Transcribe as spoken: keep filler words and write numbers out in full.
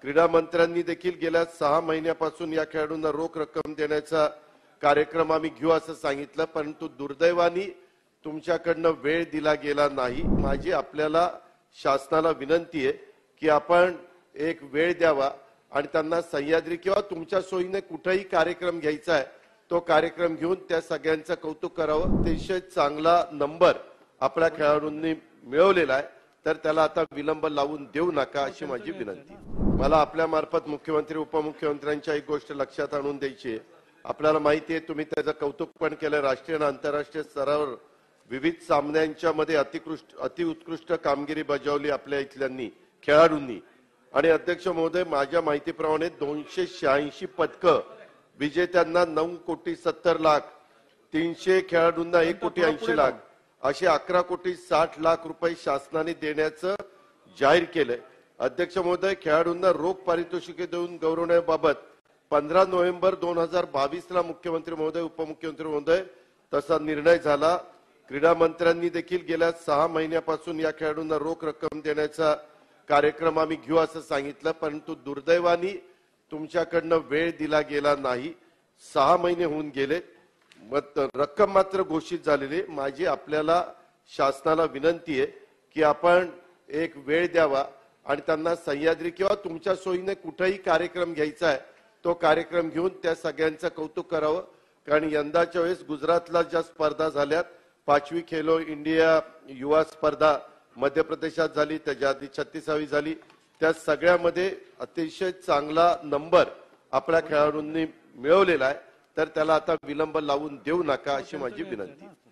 क्रीडा मंत्र्यांनी देखील गेल्या सहा महिन्यापासून या खेळाडूंना रोख रक्कम देण्याचा कार्यक्रम आम्ही घेऊ असं सांगितलं, परंतु दुर्दैवाने तुमच्याकडनं वेळ दिला गेला नाही। माझी आपल्याला शासनाला विनंती आहे की आपण एक वेळ द्यावा आणि त्यांना सह्याद्री किंवा तुमच्या सोयीने कुठेही कार्यक्रम घ्यायचा आहे तो कार्यक्रम घेऊन त्या सगळ्यांचं कौतुक करावं। अतिशय चांगला नंबर आपल्या खेळाडूंनी मिळवलेला आहे, तर त्याला आता विलंब लावून देऊ नका अशी माझी विनंती। मला आपल्या मार्फत मुख्यमंत्री उपमुख्यमंत्र्यांच्या एक गोष्ट लक्षात आणून द्यायची आहे। आपल्याला माहिती आहे, तुम्ही त्याचं कौतुक पण केलं। राष्ट्रीय आणि आंतरराष्ट्रीय स्तरावर विविध सामन्यांच्या मध्ये अतिकृष्ट अतिउत्कृष्ट कामगिरी बजावली आपल्या इथल्यांनी खेळाडूंनी। आणि अध्यक्ष महोदय, माझ्या माहितीप्रमाणे दोनशे शहाऐंशी पदकं विजेत्यांना नऊ कोटी सत्तर लाख, तीनशे खेळाडूंना एक कोटी ऐंशी लाख असे अकरा कोटी साठ लाख रुपये शासनाने देण्याचं जाहीर केलंय। अध्यक्ष महोदय, खेळाडूंना रोख पारितोषिके देऊन गौरवण्याबाबत पंधरा नोव्हेंबर दोन हजार बावीस ला मुख्यमंत्री महोदय उपमुख्यमंत्री महोदय तसा निर्णय झाला। क्रीडा मंत्र्यांनी देखील गेल्या सहा महिन्यापासून या खेळाडूंना रोख रक्कम देण्याचा कार्यक्रम आम्ही घेऊ असं सांगितलं, परंतु दुर्दैवाने तुमच्याकडनं वेळ दिला गेला नाही। सहा महिने होऊन गेले, रक्कम मात्र घोषित झालेली। माझी आपल्याला शासनाला विनंती आहे की आपण एक वेळ द्यावा आणि त्यांना सह्याद्री किंवा तुमच्या सोयीने कुठेही कार्यक्रम घ्यायचा आहे तो कार्यक्रम घेऊन त्या सगळ्यांचं कौतुक करावं। कारण यंदाच्या वेळेस गुजरातला ज्या स्पर्धा झाल्यात, पाचवी खेलो इंडिया युवा स्पर्धा मध्य प्रदेशात झाली, त्याच्या आधी छत्तीसावी झाली, त्या सगळ्यामध्ये अतिशय चांगला नंबर आपल्या खेळाडूंनी मिळवलेला आहे, तर त्याला आता विलंब लावून देऊ नका अशी माझी विनंती।